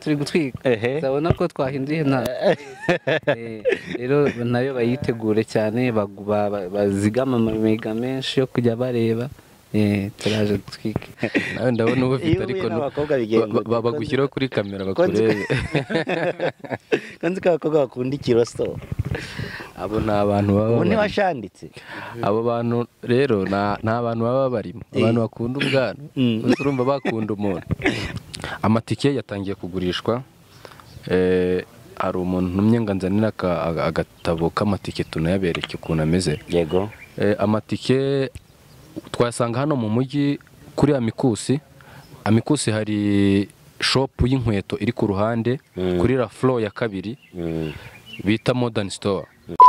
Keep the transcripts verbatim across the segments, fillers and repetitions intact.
turi gutwika zabona ko twahinduye nta rero nayo bayitegure cyane bazigama amamega menshi yo kujya bareba turaje gutwika nawe ndabona uba ufite ariko bagushyiraho kuri kamera bakurebe kandi ko abakobwa bakunda ikiroso abo ni abantu baba ubu ntiwashanditse abo bantu rero ni abantu baba barimo abantu bakunda ubwana urumva bakunda umuntu amatike yatangiye kugurishwa hari umuntu numye ngo nzanira agatabo k'amatike tunayabereke ukuntu ameze yego amatike twasanga hano mu mujyi kuri Amikusi Amikusi hari shop y'inkweto iri ku ruhande kuri la floor ya kabiri bita Modern Store.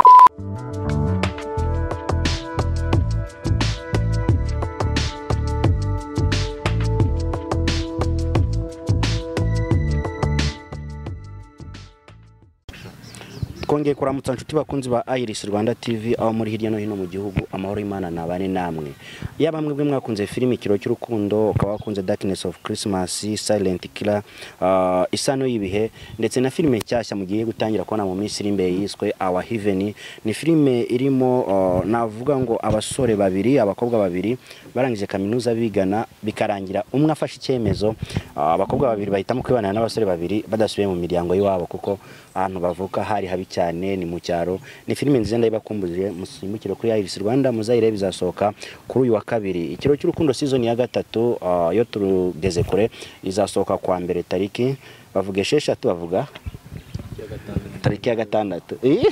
Twongeye kuramutsa nshuti bakunzi ba Iris Rwanda T V aho muri hirya no hino mu gihugu amahoro y'Imana nabane namwe. Yaba mwebwe mwakunze filime Ikiro cy'urukundo, ukaba wakunze Darkness of Christmas, Silent Killer, uh, Isano y'ibihe ndetse na filime cyashya mugiye gutangira kubona mu minsi iri imbere yiswe Our Heaven. Ni filime irimo uh, navuga ngo abasore babiri abakobwa babiri barangije kaminuza bigana bikarangira umwe afashe icyemezo uh, abakobwa babiri bahitamo kwibana n'abasore babiri badasubiye mu miryango y'iwabo kuko ahantu bavuka hari habi cyane ni mu cyaro. Ni filime nziza ndayibakumbuje musimbukiro kuri Iris Rwanda muzayire bizasohoka kuri uyu wa kabiri. Ikiro cy'urukundo season ya gatatu uh, yo turugeze kure izasohoka kwa mbere tariki bavuga esheshatu bavuga tariki ya gatandatu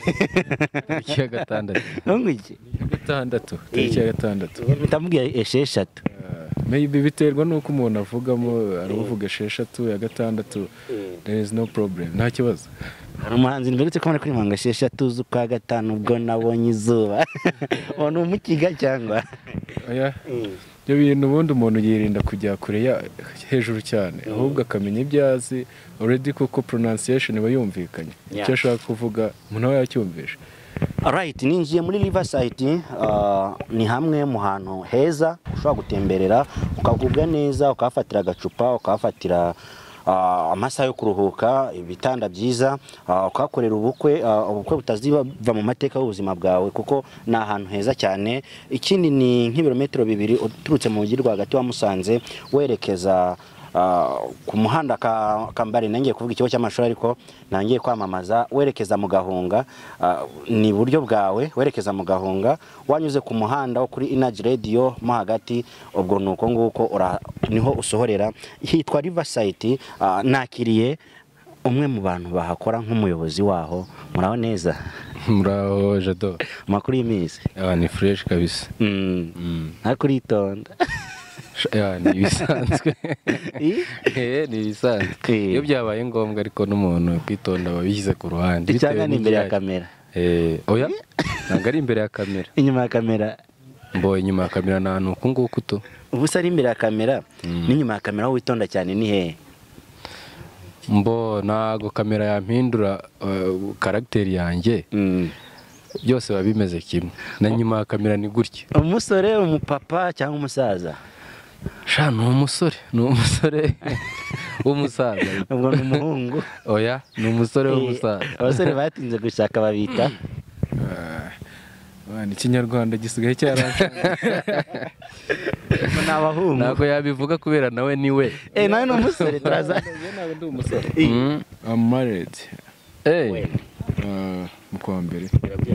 tariki ya gatandatu ngwiki gatandatu tariki ya gatandatu bitamubwiye esheshatu maybe biterwa nuko umuntu avugamo aravuga esheshatu ya gatandatu there is no problem nta kibazo. Hari umuhanzi mberetse ko muri kuri manga esheshatu z'ukwa gatanu ubwo nabonye izuba ono umukiga cyangwa oya byo bintu ubundi umuntu yirinda kujya kure ya hejuru cyane ahubwo akamenya ibyazi already kuko pronunciation iba yumvikanye icyo ashaka kuvuga umuntu aba yacyumvisha. Alright, ninjiye muri River Site uh, ni hamwe mu hantu heza ushobora gutemberera ukagubwa neza ukafatira agacupa ukafatira uh, amasaha yo kuruhuka ibitanda byiza uh, ukakorera ubukwe uh, ubukwe butaziva mu mateka y'ubuzima bwawe kuko na ahantu heza cyane. Ikindi ni nk'ibirometero bibiri uturutse mu mujyi rwagati wa Musanze werekeza Uh, ku muhanda ka kambare nangiye kuvuga ikigo cy'amashuri ariko nangiye kwamamaza werekeza mu Gahunga uh, ni buryo bwawe werekeza mu Gahunga wanyuze ku muhanda wo kuri Energy Radio mo hagati ubwo nuko nguko niho usohorera hitwa River Site. Uh, nakiriye umwe mu bantu bahakora nk'umuyobozi waho muraho neza muraho jado makuru y'imizi ni fresh kabisa mm. mm. Nakuritonda ya ni bisanzwe eh ni bisanzwe iyo byabaye ngombwa ariko n'umuntu kwitonda babigize ku ruhande bitewe n'imbere ya kamera eh oya nanga ari imbere ya kamera inyuma ya kamera mbo inyuma ya kamera nanu kunguko to ubusa ari imbere ya kamera n'inyuma ya kamera witonda cyane ni he mbo nago kamera yampindura character yanjye byose babimeze kimwe na nyuma ya kamera ni gutya umusore umupapa cyangwa umusaza sha ni umusore ni umusore w'umusaza ubwo ni umuhungu oya ni umusore w'umusaza abasore batinze gushaka babita ni Kinyarwanda gisigaye cyaranje n'abahungu nako yabivuga kubera nawe ni we eh nawe ni umusore turaza nawe ndi umusore I'm married eh mu kwa mbere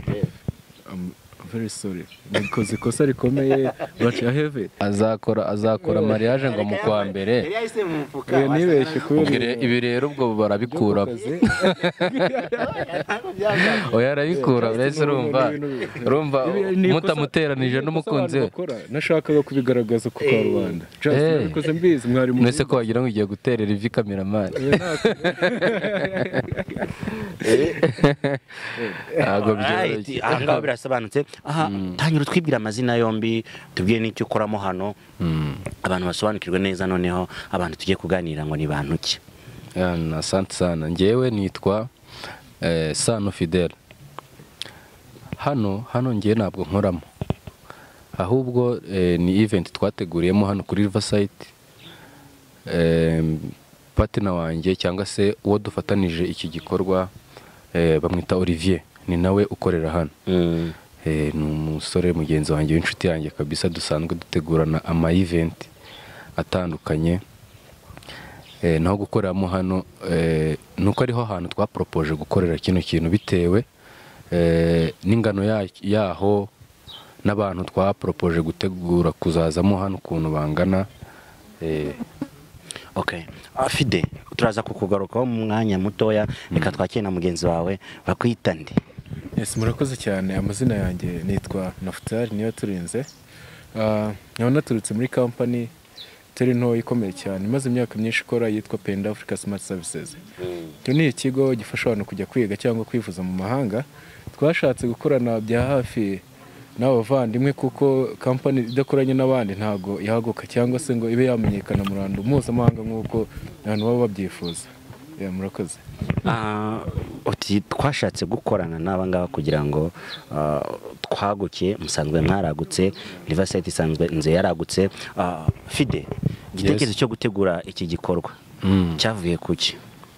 very sorry nikoze kosa rikomeye bacha heaven azakora azakora mariage ngo mu kwa mbere nibeshye kubera ibi rero ubwo barabikura oya arabikura uretse urumva urumva mutamuteranije n'umukunzi we nashakaga kubigaragaza ku karubanda just nikoze mbizi mwari mu nese ko wagira ngo ugiye guterera ivi cameraman ago byoroshye anga birasobanutse aha tangira twibwira amazina yombi tubwiye n'icyo ukoramo hano abantu basobanukirwe neza noneho abantu tugiye kuganira ngo ni bantu ki. Asante sana ngewe nitwa Sano Fidele hano hano ngiye ntabwo nkoramo ahubwo ni event twateguriyemo hano kuri River Site umupatina wanjye cyangwa se uwo dufatanije iki gikorwa eh, bamwita Olivier, ni nawe ukorera hano. Mm. Eh, ni umusore mugenzi wanjye w'inshuti yanjye kabisa, dusanzwe dutegurana ama event atandukanye. Eh, naho gukoreramo hano eh, nuko ariho hantu twaporopoje gukorera kino kintu bitewe eh, n'ingano ya- yaho n'abantu twaporopoje gutegura kuzazamo hano ukuntu bangana. eh, Okay. Ah, Fide, turaza kukugarukaho mu mwanya mutoya, reka twakire na mugenzi wawe bakwita nde? Yes, murakoze cyane. Amazina yanjye nitwa Nafutari niyo turinze. Ah, nkaba naturutse muri company turi nto ikomeye cyane imaze imyaka myinshi ikora yitwa Penda Africa Smart Services. Icyo ni ikigo gifasha abantu kujya kwiga cyangwa kwivuza mu mahanga. Twashatse gukorana bya hafi n'abavandimwe kuko company idakoranye n'abandi ntago yahaguka cyangwa se ngo ibe yamenyekana mu ruhando mpuzamahanga nk'uko abantu baba babyifuza. Yeah, murakoze. Ah, uti twashatse gukorana n'aba ngaba kugira ngo ah, twaguke, musanzwe mwaragutse, River Site isanzwe nze yaragutse. Ah, Fide, igitekerezo cyo gutegura iki gikorwa mm. cyavuye kuki?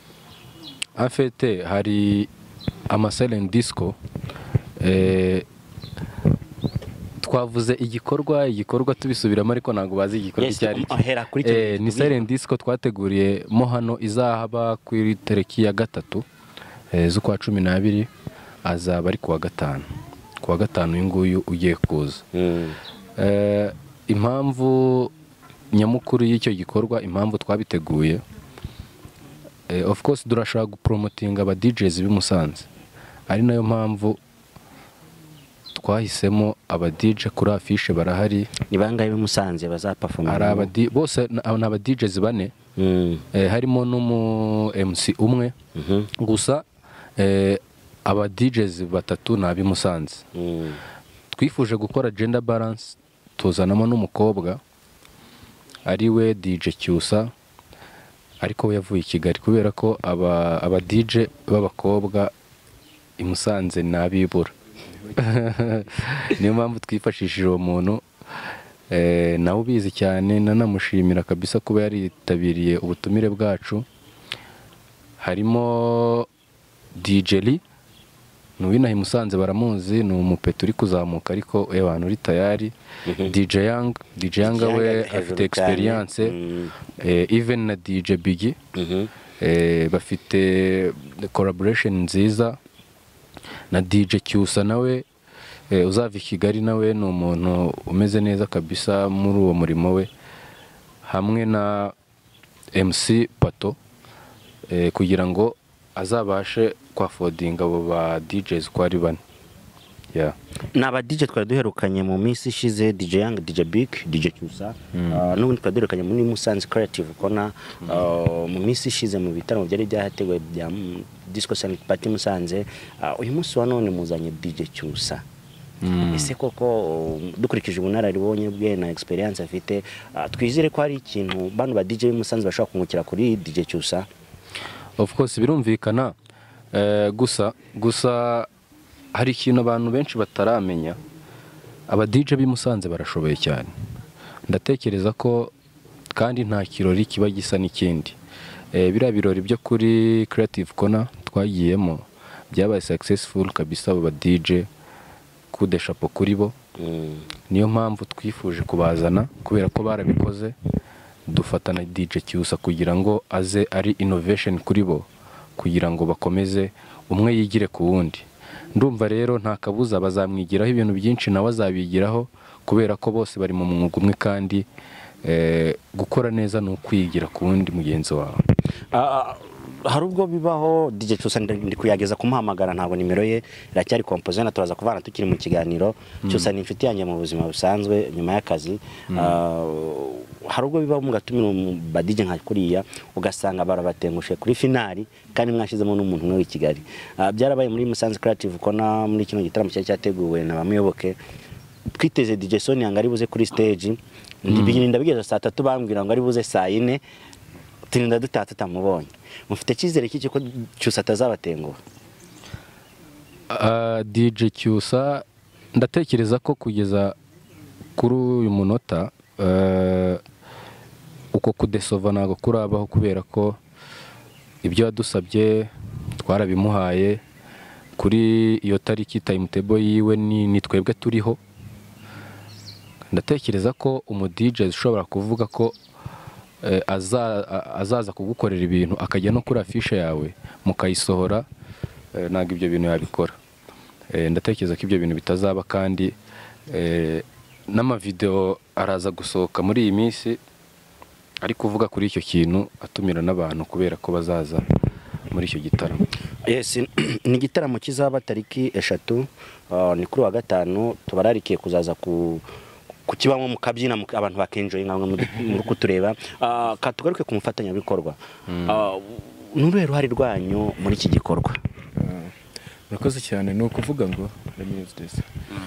En fait hari ama silent disco eh, twavuze igikorwa igikorwa tubisubiramo ariko ntabwo bazi igikorwa Yes, cyari iki. ahera kuri icyo Eh, ni gihe. silent disco twateguriye mo hano izahaba kuri tariki ya gatatu eh, z'ukwa cumi n'abiri, azaba ari kuwa gatanu kuwa gatanu uyu nguyu ugiye kuza. Mm. Eh, impamvu nyamukuru y'icyo gikorwa, impamvu twabiteguye, eh, of course durashaka gupromotinga aba D Js b'i Musanze, ari nayo mpamvu twahisemo aba D J kuri afishe barahari. Ni bangahe b'i Musanze bazaperforma? Hari aba D- bose ni aba D Js bane. Mm. Eh, harimo n'umu M C umwe. Mhm. Gusa eh, aba D Js batatu ni ab'i Musanze. Mm. Twifuje gukora gender balance, tuzanamo n'umukobwa ari we D J Cyusa, ariko we yavuye i Kigali kubera ko aba aba D J b'abakobwa i Musanze ni abibura. Niyo mpamvu twifashishije uwo muntu eh, nawe ubizi cyane, nanamushimira kabisa kuba yaritabiriye ubutumire bwacu. Harimo D J Lee, n'uwinaha i Musanze baramuzi, ni umupeta uri kuzamuka ariko we abantu uri tayari. D J Young, D J Young we afite experience. Mm. eh, even na D J Biggie Mhm. eh, bafite collaboration nziza na D J Cyusa nawe eh, uzava i Kigali, nawe ni umuntu umeze neza kabisa muri uwo murimo we, hamwe na M C Pato eh, kugira ngo azabashe kwafodinga abo ba D Js uko ari bane. Yeah. Ni aba D J twari duherukanye mu minsi ishize, D J Young, D J Big, D J Cyusa. Ah, n'ubundi twari duherukanye muri Musanze Creative Corner ah, mu minsi ishize mu bitaramo byari byahateguwe bya mm, Disco Silent Party Musanze. Ah, uyu munsi wa none muzanye D J Cyusa. Mm. Ese koko um, dukurikije ubunararibonye bwe na experience afite, ah, twizere ko hari ikintu bano ba D J b'i Musanze bashobora kungukira kuri D J Cyusa? Of course birumvikana, eh, gusa gusa hari ikintu abantu benshi bataramenya, aba D J b'i Musanze barashoboye cyane. Ndatekereza ko kandi nta kirori kiba gisa n'ikindi. Eh, biriya birori byo kuri Creative Corner twagiyemo byabaye successful kabisa, aba D J kude chapeau kuri bo. Mm. Niyo mpamvu twifuje kubazana kubera ko barabikoze, dufatana D J Cyusa kugira ngo aze ari innovation kuri bo, kugira ngo bakomeze umwe yigire ku wundi. Ndumva rero nta kabuza bazamwigiraho ibintu byinshi, nawe azabigiraho kubera ko bose bari mu mwuga umwe, kandi eh, gukora neza ni ukwigira ku wundi mugenzi wawe. Ah, hari ubwo bibaho D J Cyusa ndi kuyageza kumuhamagara, ntabwo nimero ye iracyari composé, na turaza kuvana tukiri mu kiganiro. Cyusa ni inshuti yanjye mu buzima busanzwe nyuma y'akazi. Ah, hari ubwo bibaho mugatumira ba D J nka kuriya ugasanga barabatengushe kuri finali kandi mwashizemo n'umuntu umwe w'i Kigali. Ah, byarabaye muri Musanze Creative Corner muri kino gitaramo cyari cyateguwe na bamuyoboke. Twiteze D J Sonia ngo ari buze kuri stage, ndibigini ndabigeza saa tatu bambwira ngo ari buze saa ine, turinda dutaha tutamubonye. Mufite cyizere kiki ko Cyusa atazabatenguha? Uh, D J Cyusa ndatekereza ko kugeza kuri uyu munota uh, uko kudesova ntago kurabaho, kubera ko ibyo yadusabye twarabimuhaye kuri iyo tariki timetable yiwe ni, ni twebwe turiho. Ndatekereza ko umu D J ushobora kuvuga ko eh, aza, azaza kugukorera ibintu akajya no kuri afishe yawe mukayisohora, eh, ntabwo ibyo bintu yabikora. Eh, ndatekereza ko ibyo bintu bitazaba, kandi eh, n'amavideo araza gusohoka muri iyi minsi ari kuvuga kuri icyo kintu, atumira n'abantu kubera ko bazaza muri icyo gitaramo. Yes, ni igitaramo kizaba tariki eshatu, uh, ni kuri wa gatanu. Tubararikiye kuzaza ku kukibamo mukabyina abantu bakenjoye nkamwe muri kutureba. Uh, katugaruke ku mufatanyabikorwa. Uh, nurero hari rwanyu muri iki gikorwa. Murakoze cyane. Ni ukuvuga ngo let me use this.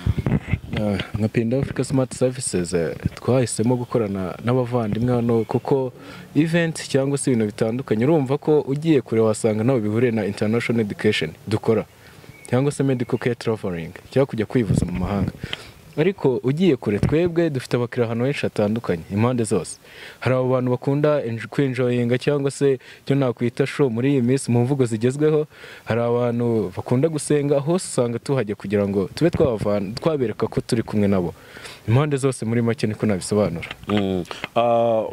Uh, nka Penda Africa Smart Services uh, twahisemo gukorana n'abavandimwe hano kuko event cyangwa se ibintu bitandukanye, urumva ko ugiye kure wasanga nawe bihuriye na international education dukora, cyangwa se medical care traveling, cyangwa kujya kwivuza mu mahanga. Ariko ugiye kure, twebwe dufite abakiriya hano henshi hatandukanye impande zose. Hari abo bantu bakunda kwinjoyinga cyangwa se cyo nakwita show muri iyi minsi mu mvugo zigezweho. Hari abantu bakunda gusenga, hose usanga tuhajye kugira ngo tube twabavana twabereka ko turi kumwe nabo impande zose. Muri make niko nabisobanura. Mm. Uh,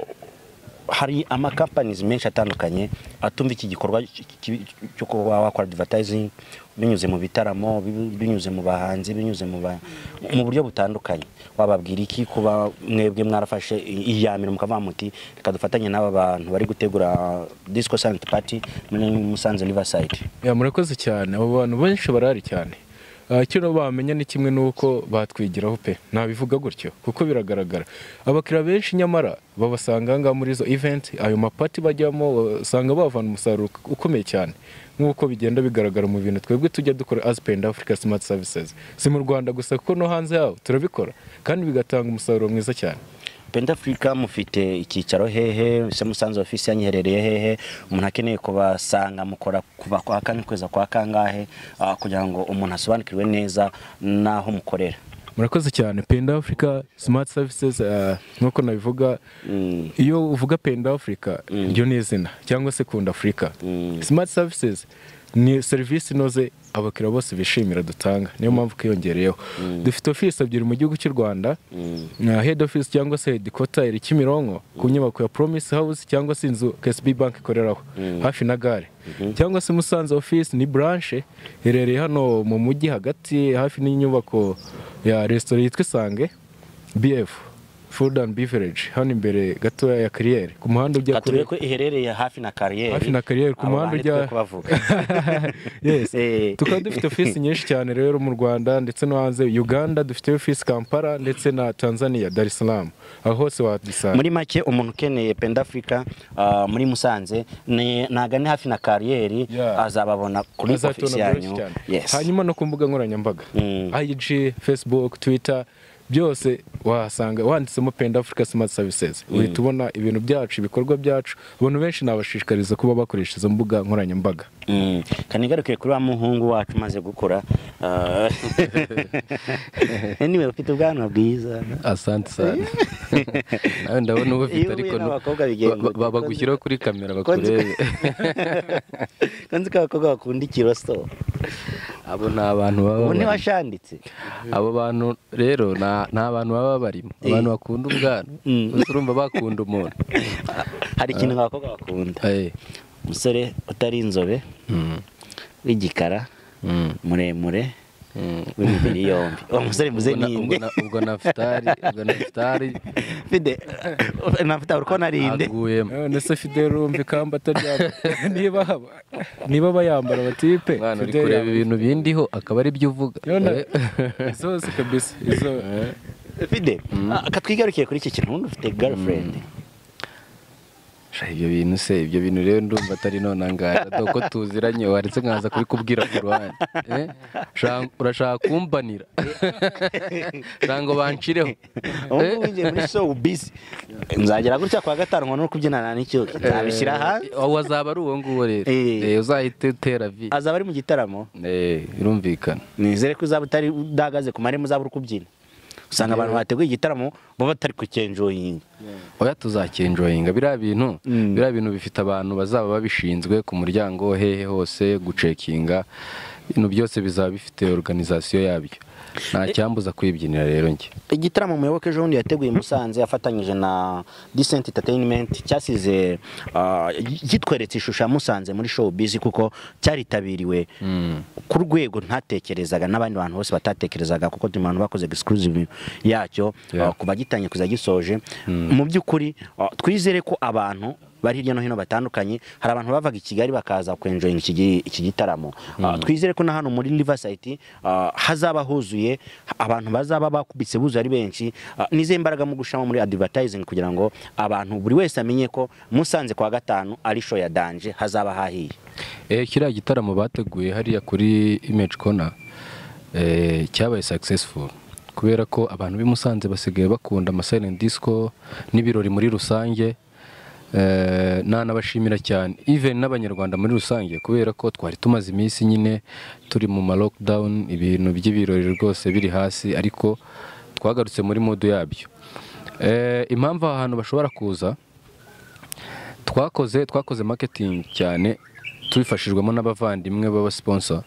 hari ama companies menshi atandukanye atumva iki gikorwa cyo kuba wakora advertising binyuze mu bitaramo, binyuze mu bahanzi, binyuze mu mu buryo butandukanye. Wababwira iki kuba mwebwe mwarafashe iyamira mukavuga muti reka dufatanye n'aba bantu bari gutegura disco silent party muri Musanze River Site? Ya, murakoze cyane. Abo bantu benshi barari cyane. Kino bamenya ni kimwe nuko batwigiraho pe, nabivuga gutyo kuko biragaragara abakira benshi nyamara babasanga nga muri zo event, ayo mapati bajyamo usanga bavana umusaruro ukomeye cyane, nkuko bigenda bigaragara mu bintu twebwe tujya dukora as Penda Africa Smart Services. Si mu Rwanda gusa kuko no hanze yaho turabikora kandi bigatanga umusaruro mwiza cyane. Penda Africa mufite icyicaro hehe? Se Musanze office yanyiherereye hehe? Umuntu akeneye kubasanga mukora kuva kwa kane kweza kwa kangahe uh, kugira ngo umuntu asobanukirwe neza naho mukorera? Murakoze cyane. Penda Africa Smart Services uh, nkuko nabivuga, mm. iyo uvuga Penda Africa ryo mm. ni izina cyangwa se Kunda Africa. mm. Smart Services ni service inoze abakira bose bishimira dutanga, niyo mpamvu kiyongereyeho. mm. Dufite office ebyiri mu gihugu cy'u Rwanda, mm. na head office cyangwa se headquarter iri Kimironko mm. ku nyubako ya Promise House cyangwa se inzu K S B Bank ikoreraho mm. hafi na gare. mm -hmm. Cyangwa se Musanze office ni branch herereye hano mu mujyi hagati hafi n'inyubako ya restaurant yitwa Sange B F Food and Beverage hano imbere gato ya Carrière ku muhanda ujya kure ko iherereye hafi na Carrière, hafi na Carrière ku muhanda ujya kubavuga. Yes. Hey. Tukaba dufite office nyinshi cyane rero mu Rwanda ndetse no hanze. Uganda dufite office Kampala ndetse na Tanzania Dar es Salaam, aho hose wadisanga. Muri make umuntu ukeneye Penda Africa uh, muri Musanze nagane hafi na Carrière, yeah. azababona kuri office yanyu. Yes. Hanyuma no ku mbuga nkoranyambaga mm. I G, Facebook, Twitter byose wahasanga wanditsemo Penda Africa Smart Services. mm. Uhita ubona ibintu byacu, ibikorwa byacu. Abantu benshi nabashishikariza kuba bakoresha izo mbuga nkoranyambaga. mm. Kanigaruke kuri wa muhungu wacu maze gukora uh... anyway ufite ubwanwa bwiza. Asante sana. Nawe ndabona ubu ufite ariko babagushyiraho kuri kamera bakurebe. Kanzi ka abakobwa bakunda ikirosto. Abo ni abantu baba ubu ntibashanditse. Abo bantu rero nta bantu baba barimo, abantu bakunda ubwana. Urumva bakunda umuntu. Hari ikintu abakobwa bakunda, umusore utari inzobe, w'igikara, muremure, w'imibiri yombi. Uwo musore muze ninde? Ubwo nafutari, ubwo nafutari Fide nafutari uko narinde nese Fide rumva kamba atajya niba haba niba bayambara batipe mwana uri kureba ibintu bindiho akaba ari byo uvuga zose kabisa izo. Fide akatwigarukiye kuri iki kintu, undi ufite girlfriend? Ibyo bintu se ibyo bintu rero ndumva atari none ngara doko tuziranye waretse nkaza kuri kubwira ku ruhande. eh urashaka kumbanira rango bancireho ubu winje muri so busy nzagera gutya kwa gatanu ngo no kubyinana n'icyo nzabishyira hanze. Wazaba ari uwo nguwo rero eh uzahite utera vi azaba ari mu gitaramo. eh birumvikana. Nizere ko uzaba utari udagaze ku maremo uzaba uri kubyina. usanga abantu bateguye igitaramo bo batari kukenjoyinga. oya tuzakenjoyinga biriya bintu biriya bintu bifite abantu bazaba babishinzwe ku muryango hehe hose gucekinga ibintu byose bizaba bifite organisation yabyo nta cyambuza kwibyinira rero njye. Igitaramo Muyoboke ejo bundi yateguye Musanze yafatanyije na Decent Entertainment cyasize uh, gitweretse ishusho ya Musanze muri showbiz kuko cyaritabiriwe ku rwego ntatekerezaga n'abandi bantu bose batatekerezaga kuko abantu bakoze exclusive yacyo Yeah. uh, kuba gitanye kuza gisoje mu by'ukuri uh, twizere ko abantu bari hirya no hino batandukanye hari abantu bavaga i Kigali bakaza kwenjoyinga iki iki gitaramo. Uh, twizere ko na hano muri River Site uh, hazaba huzuye abantu bazaba bakubitse buzu ari benshi uh, nize imbaraga mu gushama muri advertising kugira ngo abantu buri wese amenye ko Musanze kwa gatanu ari show ya danje hazaba hahiye. Eh kiriya gitaramo bateguye hariya kuri Image Corner eh cyabaye successful kubera ko abantu b'i Musanze basigaye bakunda ama silent disco n'ibirori muri rusange. Eh nanabashimira cyane even n'abanyarwanda muri rusange kubera ko twari tumaze iminsi nyine turi mu ma lockdown ibintu by'ibirori rwose biri hasi ariko twagarutse muri mood yabyo. Eh impamvu ahantu bashobora kuza twakoze twakoze marketing cyane tubifashijwemo n'abavandimwe baba sponsor.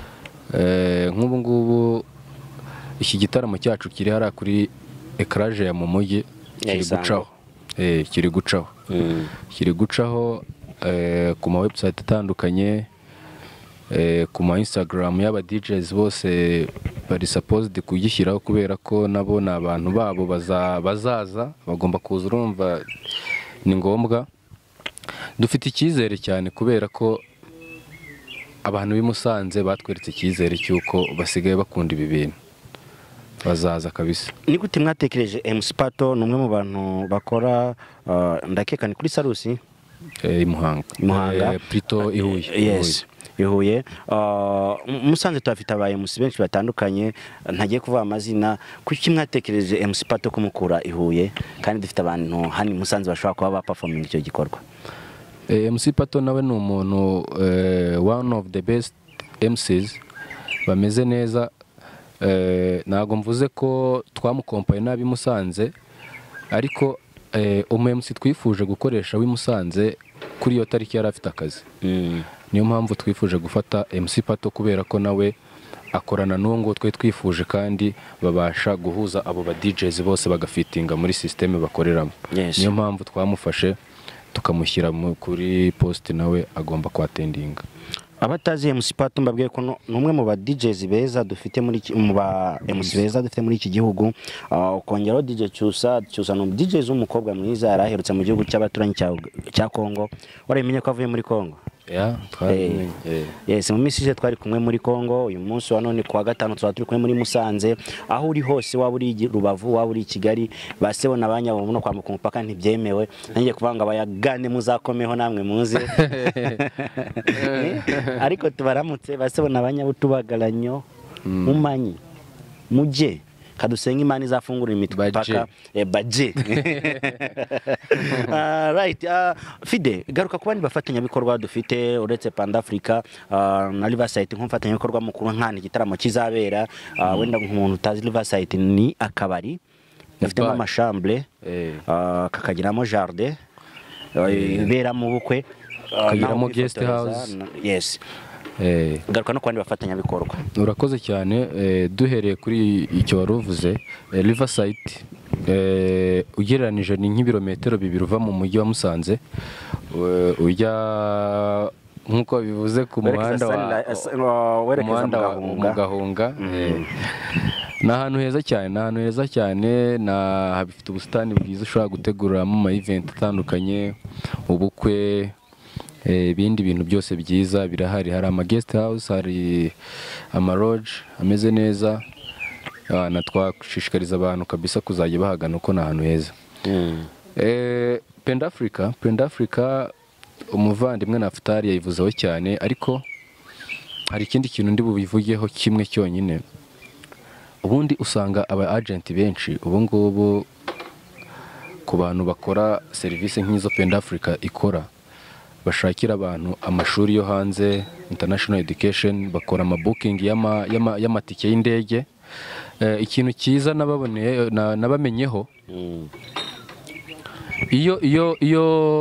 Eh nk'ubu ngubu iki gitaramo cyacu kiri hara kuri Ecrage ya mu mujyi kiri gucaho. Eh kiri gucaho. Kiri gucaho eh ku ma website atandukanye eh ku ma Instagram y'aba D Js bose bari supposed kugishyiraho kubera ko nabo na abantu babo bazaza bagomba kuza urumva ni ngombwa. Dufite icyizere cyane kubera ko abantu b'i Musanze batweretse icyizere cyuko basigaye bakunda ibi bintu bazaza kabisa. Ni gute mwatekereje M C Pato numwe mu bantu bakora uh, ndakeka ni kuri Sarusi eh Muhanga Muhanga eh, Prito Ihuye. Yes Ihuye uh, Musanze twafite abaye M C benshi batandukanye ntagiye kuvuga amazina kuki mwatekereje M C Pato kumukura Ihuye kandi dufite abantu hani Musanze bashobora kuba ba performing icyo gikorwa. Eh, M C Pato nawe ni umuntu eh, one of the best M Cs bameze neza. Eh, nago mvuze ko twamukompaye nabi Musanze ariko eh, umu M C twifuje gukoresha wi Musanze kuri iyo tariki yari afite akazi. Mm. Niyo mpamvu twifuje gufata M C Pato kubera ko nawe akorana n'uwo twe twifuje kandi babasha guhuza abo ba D Js bose bagafitinga muri system bakoreramo. Yes. Niyo mpamvu twamufashe tukamushyira kuri post nawe agomba kwatendinga. Abatazi M C Pato mbabwiye ko numwe mu ba D Js beza dufite muri mu ba M C beza dufite muri iki gihugu. Uh, kongera D J cyusa cyusa no D Js umukobwa mwiza yaraherutse mu gihugu cy'abaturanyi cya Kongo. Waramenye ko avuye muri Kongo? Yeah, twari hey. Yes, mu minsi je twari kumwe muri Kongo uyu munsi wa none kwa gatanu twa turi kumwe muri Musanze aho uri hose waba uri Rubavu waba uri Kigali basebo nabanyabo no kwa mupaka ntibyemewe nanjye kuvanga bayagane muzakomeho namwe muze ariko tubaramutse basebo nabanyabo tubagaranyo mm. Umanyi muje kadusenga imana izafungura imitupaka eh baje uh, right uh, Fide garuka kubandi bafatanya bikorwa dufite uretse Panda Africa uh, na River Site nkumfatanya bikorwa mukuru nkani gitaramo kizabera uh, mm. wenda nk'umuntu utazi River Site ni akabari gafitemo amashambre eh. uh, kakagiramo jardin uh, eh. bera mu bukwe uh, kagiramo guest house. Yes. Eh garuka no kwandi bafatanya bikorwa. Urakoze cyane eh, duhereye kuri icyo waruvuze eh, River Site eh, ugereranije ni nk'ibirometero bibiri uva mu mujyi wa Musanze uh, ujya nkuko bivuze ku muhanda wa werekeza mu Gahunga. Ni ahantu heza cyane ni ahantu heza cyane na habifite ubusitani bwiza ushobora guteguramo ama event atandukanye ubukwe ibindi bintu byose byiza birahari. Hari ama guest house hari ama lodge ameze neza na twashishikariza abantu kabisa kuzajya bahagana uko na ahantu heza. Mm. Eh Panda Africa Panda Africa umuvandimwe na Futari yayivuzeho cyane ariko hari ikindi kintu ndi bubivugeho kimwe cyonyine. Ubundi usanga aba agent benshi ubu ngubu ku bantu bakora service nk'izo Panda Africa ikora bashakira abantu amashuri yo hanze international education bakora ama booking y'ama y'amatike y'indege eh, ikintu cyiza nababoneye na- nabamenyeho iyo iyo iyo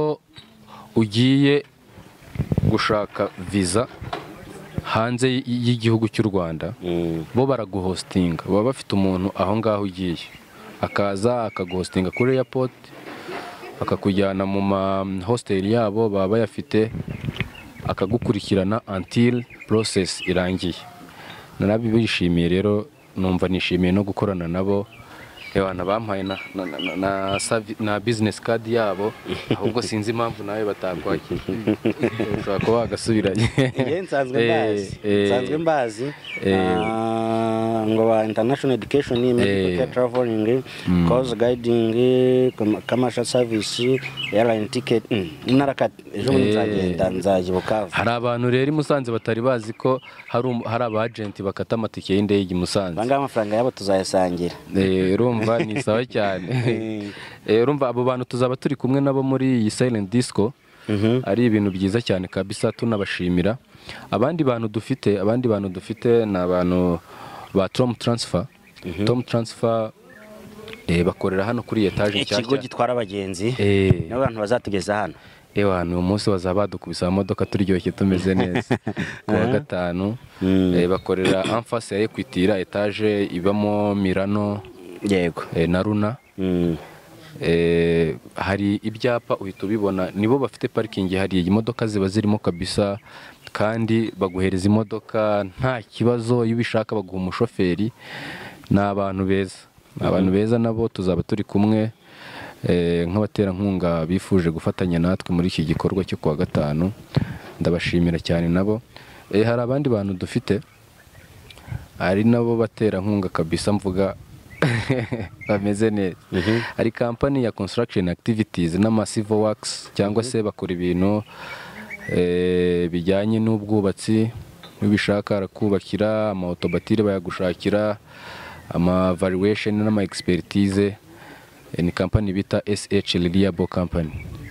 ugiye gushaka visa hanze y- y'igihugu cy'u Rwanda bo baraguhostinga baba bafite umuntu aho ngaho ugiye akaza akaguhostinga kuri airport akakujyana mu ma hostel yabo baba bayafite akagukurikirana until process irangiye narabishimiye rero numva nishimiye no gukorana nabo Ewana bampaye na, na, na, na, savi- na business card yabo ahubwo sinzi impamvu nawe batakwakira ushobora kuba wagasubiranye Ye nsanzwe mbazi nsanzwe mbazi Ah, ngo ba international education medical care traveling course guiding com- commercial service airline ticket narakati ejo bundi nzagenda nzajya Bukavu. hari abantu rero i Musanze batari bazi ko hari um- hari abagenti bakata amatike y'indege i Musanze banga amafaranga yabo tuzayasangira. Eh, urumva ni sawa cyane Eh, urumva abo bantu tuzaba turi kumwe nabo muri iyi silent disco ari ibintu byiza cyane kabisa tunabashimira abandi bantu dufite abandi bantu dufite ni abantu ba Tom Transfer Tom Transfer eh, bakorera hano kuri etage Ikigo nshyashya gitwara abagenzi eh n'abantu bazatugeza hano. ewa ni umunsi bazaba badukubisa amamodoka turyoshye tumeze neza ku wa gatanu eh, bakorera en face ya Equity etage ibamo Mirano Yego. eh, na Runa Mm. eh, hari ibyapa uhita ubibona nibo bafite parking hari imodoka ziba zirimo kabisa kandi baguhereza imodoka nta kibazo iyo ubishaka baguha umushoferi ni abantu beza ni abantu beza nabo tuzaba turi kumwe eh, nk'abaterankunga bifuje gufatanya natwe muri iki gikorwa cyo kuwa gatanu ndabashimira cyane nabo eh, hari abandi bantu dufite ari nabo baterankunga kabisa mvuga bameze neza hari kampani ya construction activities n'ama civil works cyangwa se bakora ibintu eh, bijyanye n'ubwubatsi n'ibishaka arakubakira ama autobatire bayagushakira ama valuation n'ama expertise eh, ni kampani bita S H Reliable Company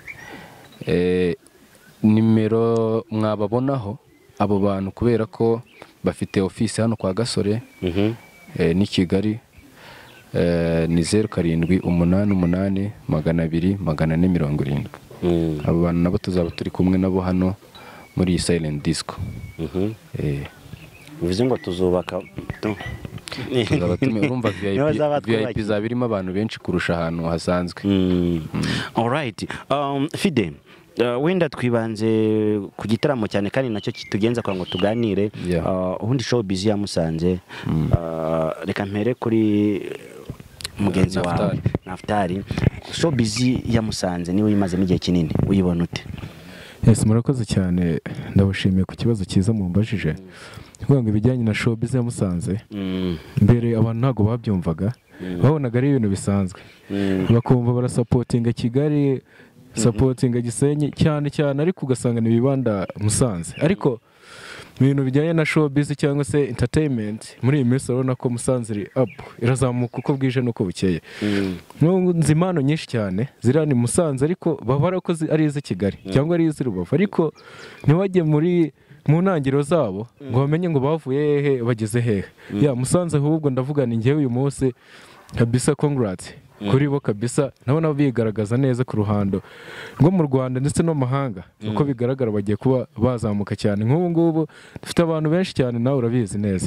eh, nimero mwababonaho abo bantu kubera ko bafite office hano kwa Gasore eh, ni Kigali eh, ni zeru karindwi umunani umunani magana abiri magana ane mirongo irindwi abo bantu nabo tuzaba turi kumwe nabo hano muri iyi silent disco eh, bivuze ngo tuzubaka tu- tuzaba tumi urumva Nibo bazaba V I P twubakiye. zaba irimo abantu benshi kurusha ahantu hasanzwe Mm. All right. Um, Fide, uh, wenda twibanze ku gitaramo cyane kandi nacyo kitugenza kwa ngo tuganire. Yeah. Uh, ubundi show busy ya Musanze. Uh, reka mpere kuri mugenzi wawe Naftali. Naftali. Show busy ya Musanze niwe imazemo igihe kinini uyibona ute? Yes, murakoze cyane ndabashimiye ku kibazo cyiza mumbajije. Kuvuga ngo ibijyanye na showbiz ya Musanze Mm. mbere abantu ntago babyumvaga babonaga ari ibintu bisanzwe bakumva barasupportinga Kigali supportinga Gisenyi cyane cyane ariko ugasanga ni bibanda Musanze ariko mu bintu bijyanye na showbiz cyangwa se entertainment muri iyi minsi urabona ko Musanze iri up irazamuka uko bwije nuko bukeye nzi impano nyinshi cyane ziriya ni Musanze ariko babara ko zi- ari iz'i Kigali cyangwa ari iz'i Rubavu ariko ntiwajye muri mu ntangiriro zabo ngo bamenye ngo bavuye hehe bageze hehe ya Musanze ahubwo ndavuga ni njyewe uyu munsi kabisa congrats kuri bo kabisa nabona bigaragaza neza ku ruhando rwo mu Rwanda ndetse no mu mahanga uko bigaragara bagiye kuba bazamuka cyane nk'ubu ngubu dufite abantu benshi cyane nawe urabizi neza.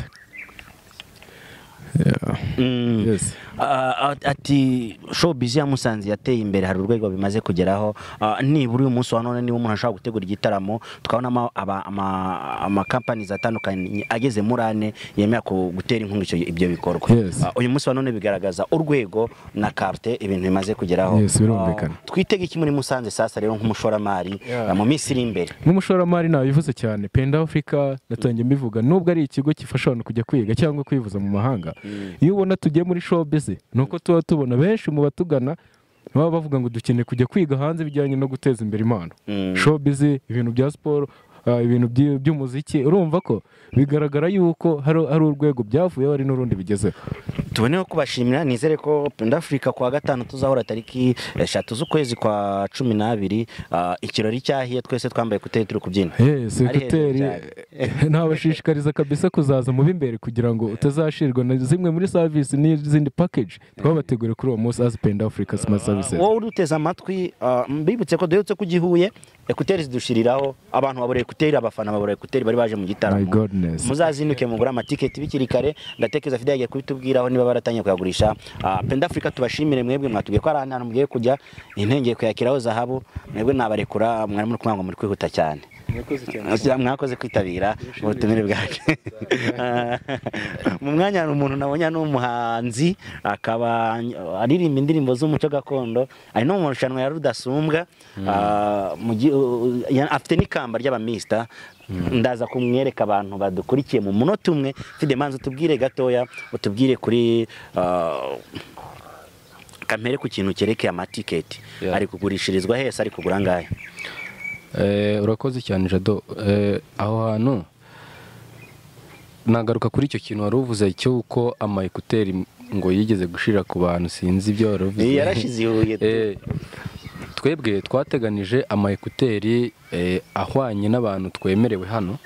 Yeah. Mm. Yes. Uh, ati showbiz ya Musanze yateye imbere hari urwego bimaze kugeraho uh, nibura uyu munsi wa none niba umuntu ashaka gutegura igitaramo tukabona ama ama, ama companies atandukanye ageze muri ane yemera ku gutera inkunga icyo ibyo bikorwa. Yes. Uh, uyu munsi wa none bigaragaza urwego na carte ibintu bimaze kugeraho. Yes, birumvikana. Uh, twitege iki muri Musanze sasa rero nk'umushoramari Yeah. uh, mu minsi iri imbere? Nk'umushoramari nabivuze cyane Penda Africa natangiye mbivuga nubwo ari ikigo gifasha abantu kujya kwiga cyangwa kwivuza mu mahanga iyo ubona tugiye muri showbiz nuko tuba tubona benshi mu batugana baba bavuga ngo dukeneye kujya kwiga hanze bijyanye no guteza imbere impano showbiz ibintu bya sport uh, ibintu by- by'umuziki urumva ko bigaragara yuko hari hari urwego byavuye ari n'urundi bigezeho. Tuboneho kubashimira nizere ko Penda Africa kwa gatanu tuzahora tariki eshatu z'ukwezi kwa cumi n'abiri uh, ikirori cyahiye twese twambaye kuteri turi kubyina. Yes, Ari hejuru ekuteri cyane. ntabashishikariza kabisa kuzaza mu b'imbere kugira ngo utazashirwa na zimwe muri service n'izindi package twabategure kuri uwo munsi as Penda Africa Smart Services. Wowe uduteze amatwi mbibutse ko duherutse kugihuye ekuteri zidushiriraho abantu babure ekuteri abafana babure ekuteri bari baje mu gitaramo muzazinuke mugura amatiketi bikiri kare ndatekereza Fidele yagiye kubitubwiraho niba baratangiye kuyagurisha. Penda Africa tubashimire mwebwe mwatubwiye ko ari ahantu mugiye kujya intengeye kuyakiraho zahabu mwebwe nabarekura mwari muri kumanga muri kwihuta cyane mwakoze kwitabira ubutumire bwacu. Mu mwanya hari umuntu nabonye n'umuhanzi akaba aririmba indirimbo z'umuco gakondo ari no mu rushanwa ya Rudasumbwa afite n'ikamba ry'abamista ndaza kumwereka abantu badukurikiye mu munota umwe. Fide manzi utubwire gatoya utubwire kuri kamere ku kintu kerekeye amatiketi ari kugurishirizwa hese ari kugura ngahe? Urakoze cyane Jado. Aho hantu nagaruka kuri icyo kintu wari uvuze cy'uko ama ekuteri ngo yigeze gushira ku bantu sinzi ibyo wari uvuze. Yarashize ihuye. Twebwe twateganije ama ekuteri ahwanye n'abantu twemerewe hano,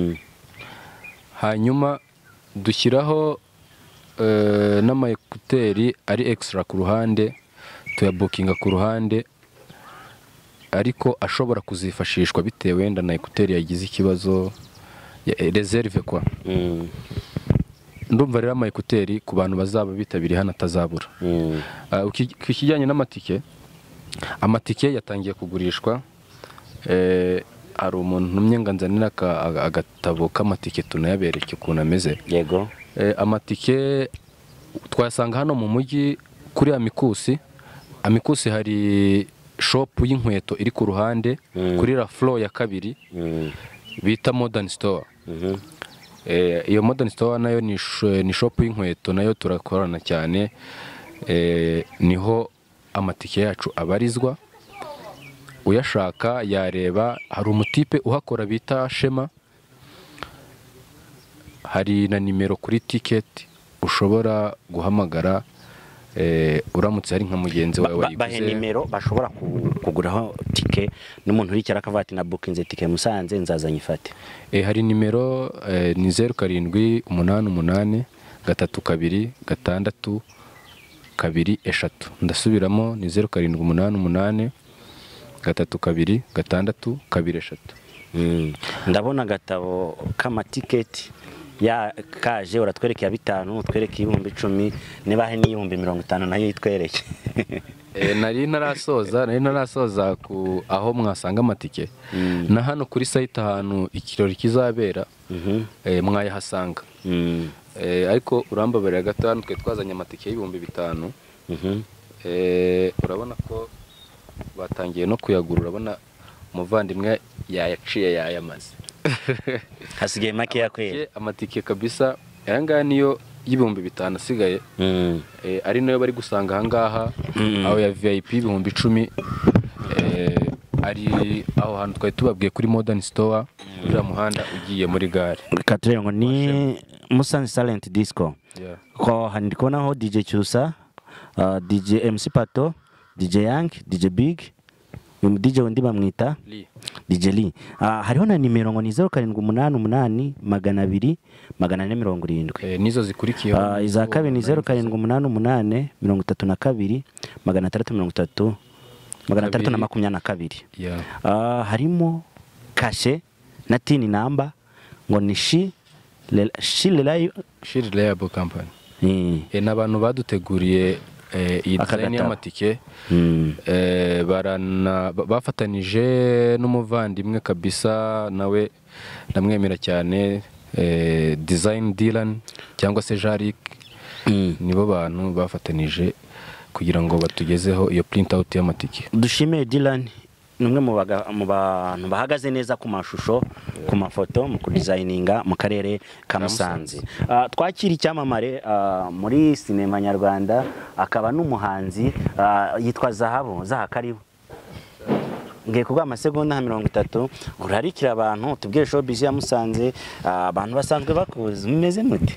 hanyuma dushyiraho n'ama ekuteri ari extra ku ruhande tuyabukinga ku ruhande ariko ashobora kuzifashishwa bitewe wenda na ekuteri yagize ikibazo reserve kwa. Ndumva rero ama ekuteri ku bantu bazaba bitabiriye hano atazabura. Ukijyanye n'amatike, amatike yatangiye kugurishwa. Hari umuntu numye nganzanira agatabo k'amatike tunayabereke ukuntu ameze. Yego. Amatike twasanga hano mu mujyi kuri Amikusi. Amikusi hari shop y'inkweto iri ku ruhande kuri la floor ya kabiri bita Modern Store. Iyo Modern Store nayo ni shop y'inkweto nayo turakorana cyane. Niho amatike yacu abarizwa. Uyashaka yareba, hari umutipe uhakora bita Shema, hari na nimero kuri ticket ushobora guhamagara uramutse hari nka mugenzi wawe wayiguze. Bahe nimero bashobora kuguraho tike n'umuntu uri cyara kavati na bookinze tike Musanze nzaza nyifate. Hari nimero ni zeru karindwi umunani umunani gatatu kabiri gatandatu kabiri eshatu. Ndasubiramo ni zeru karindwi umunani umunani gatatu kabiri gatandatu kabiri eshatu. Ndabona gatabo k'amatiketi ya kaje uratwereke ya bitanu utwereke ibihumbi icumi nibahe n'ibihumbi mirongo itanu nayo yitwereke. Nari narasoza nari narasoza ku aho mwasanga amatike na hano kuri site ahantu ikirori kizabera mwayahasanga. Ariko urambabarira gatanu twe twazanye amatike y'ibihumbi bitanu. Urabona ko batangiye no kuyagura. Urabona umuvandimwe yayaciye yayamaze. Hasigaye make yakwera amatike kabisa. Aya ngaya niyo y'ibihumbi bitanu asigaye. Ari nayo bari gusanga aha ngaha aho ya V I P ibihumbi icumi. Ari aho hantu twari tubabwiye kuri Modern Store uriya muhanda ugiye muri gare. Katurere ngo ni Musanze Silent Disco. Ko handi kubonaho D J Cyusa, D J M C Pato, D J Young, D J Big, D J wundi bamwita D J Lee. Hariho na nimero ngo ni zeru karindwi umunani umunani magana abiri magana ane mirongo irindwi. Nizo zikurikiyeho. Iza kabiri ni zeru karindwi umunani umunani mirongo itatu na kabiri magana atandatu mirongo itatu magana atandatu na makumyabiri na kabiri. Harimo kashe na tini namba ngo ni shi She Reliable Company. N'abantu baduteguriye iyi design y'amatike barana bafatanije n'umuvandimwe kabisa nawe ndamwemera cyane. Design Dylan cyangwa se Jarik nibo bantu bafatanije kugira ngo batugezeho iyo print out y'amatike. Dushimire Dylan numwe mu bantu bahagaze neza ku mashusho ku mafoto mu kudesigninga mu karere ka Musanze. Twakira icyamamare muri sinema nyarwanda akaba n'umuhanzi yitwa Zahabu Zahakaribu. Ngiye kuba amasegonda mirongo itatu urarikira abantu tubwire showbiz ya Musanze abantu basanzwe bakuze mumeze mute?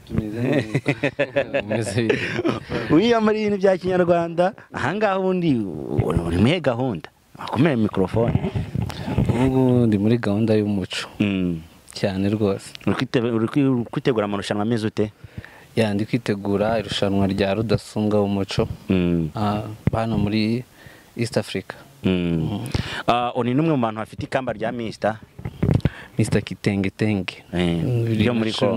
Uyiya muri ibintu bya kinyarwanda ahangaha ubundi uri muri gahunda akomere mikrofone. Ubu ndi muri gahunda y'umuco cyane rwose. uri kwitegura amarushanwa ameze ute? Ya ndi kwitegura irushanwa rya rudasumbwa w'umuco hano muri East Africa. Oni numwe mu bantu bafite ikamba rya Mister Mister Kitenge Tenge yo muri ko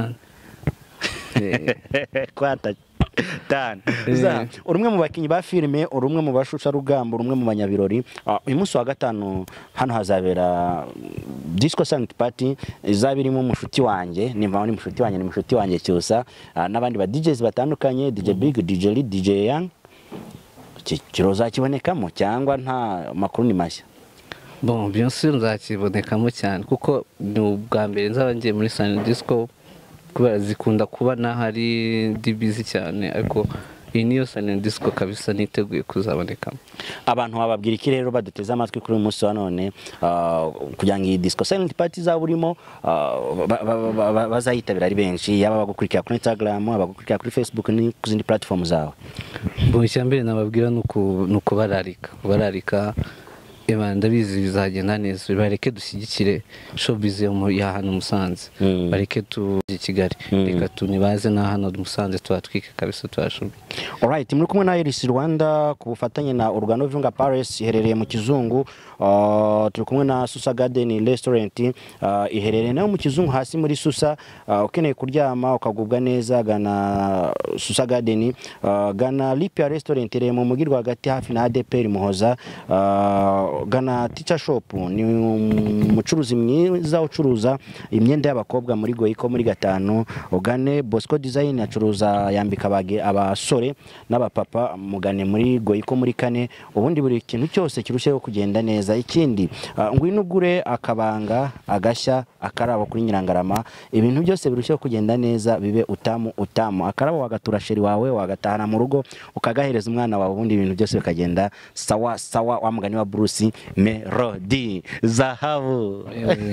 kwata tan za urumwe mu bakinyi ba filime, urumwe mu bashusha rugamba, urumwe mu banyabirori. Uyu munsi wa gatanu hano hazabera disco silent party izabirimo mushuti wanjye, nimba ni mushuti wanjye ni mushuti wanjye cyusa n'abandi ba D Js batandukanye, D J Big, D J Lee, D J Young. Kiroza kibonekamo cyangwa nta makuru ni mashya? Bon, bien sûr nzakibonekamo cyane kuko ni ubwa mbere nzaba ngiye muri silent disco, kubera zikunda kuba nahari ndi busy cyane, ariko iyi niyo silent disco kabisa niteguye kuzabonekamo. Abantu bababwira iki rero baduteze amatwi kuri uyu munsi wa none kugira ngo iyi disco silent party zaburimo bazayitabira ari benshi, yaba bagukurikira kuri Instagram, abagukurikira kuri Facebook ni ku zindi platform zawe? Bon, icyambere nababwira nuko bararika bararika Eba ndabizi bizagenda neza, bareke dushyigikire showbiz yo ya hano Musanze, bareke tujye Kigali, reka tunibaze na hano Musanze twatwike kabisa twashobe. Alright, muri kumwe na Iris Rwanda ku bufatanye na Organo Vunga Paris iherereye mu Kizungu. Turi kumwe na Susa Garden Restaurant iherereye nayo mu Kizungu hasi muri Susa. Ukeneye kuryama ukagubwa neza gana Susa Garden, gana Lipia Restaurant ire mu mugirwa hagati hafi na A D P R Muhoza, gana Teacher Shop ni umucuruzi mwiza ucuruza imyenda y'abakobwa muri Goyiko muri gatanu. Ugane Bosco Design acuruza yambika bage abasore n'abapapa, mugane muri Goyiko muri kane. Ubundi buri kintu cyose kirusheho kugenda neza. Ikindi ngwino ugure akabanga agashya akarabo kuri Nyirangarama, ibintu byose birusheho kugenda neza bibe utamu utamu. Akarabo wagatura sheri wawe wagatahana mu rugo ukagahereza umwana wawe, ubundi ibintu byose bikagenda sawa sawa. Wa mugani wa Bruce Melody zahabu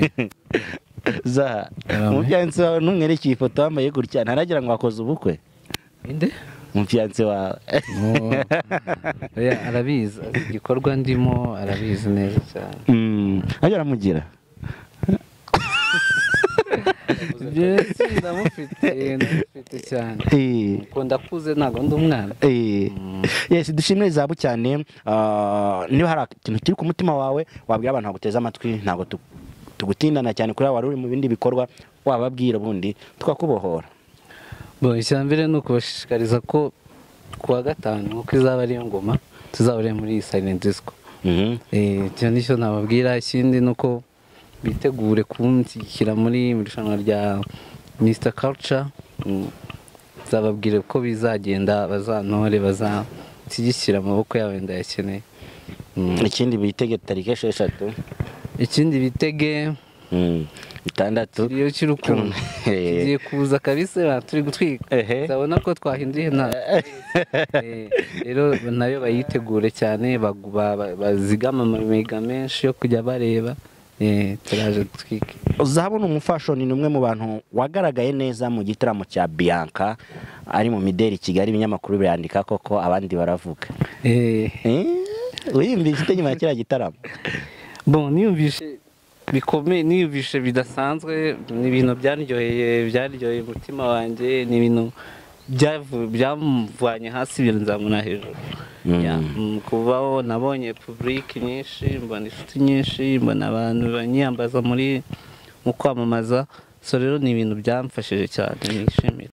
za umufyanse wawe numwerekeye ifoto wambaye gutya ntaragira ngo wakoze ubukwe? Inde umufyanse wawe oya arabizi igikorwa ndimo, arabizi neza cyane. Mm, aje aramugira Jesi ndamufite ndamufite cyane, ko ndakuze ntago ndi umwana. Yes, dushimire zabu cyane. Niba hari ikintu kiri ku mutima wawe wabwira abantu baguteza amatwi, ntago tugutindana cyane kuri wari uri mu bindi bikorwa, wababwira ubundi tukakubohora. Bo icyambere no kubashishikariza ko kuwa gatanu uko izaba ari ngoma tuzabare muri silent disco. Eh cyo nicyo nababwira. Ikindi nuko bitegure kunshyikira muri irushanwa rya Mister Culture, zababwire ko bizagenda, bazantore bazashyigikira amaboko yawe ndayakeneye. Ikindi bitege tariki esheshatu, ikindi bitege bitandatu iyo cy'urukundo kigiye kuza kabisa, turi gutwika zabona ko twahinduye nta rero nayo bayitegure cyane, bazigama amamega menshi yo kujya bareba. Eh turaje twike. Uzabona umufashoni ni umwe mu bantu wagaragaye neza mu gitaramo cya Bianca ari mu mideli Kigali, ibinyamakuru birandika koko abandi baravuga. Eh eh uyimvise ite nyuma kira gitaramo? Bon, niyumvishe bikomeye, niyumvishe bidasanzwe, ni ibintu byaryoheye byaryoheye umutima wanjye, ni ibintu byamvanye hasi biranzamuna hejuru. Kubaho nabonye public nyinshi, mbona inshuti nyinshi, mbona abantu banyambaza muri mu kwamamaza, so rero ni ibintu byamfashije cyane, nishimiye.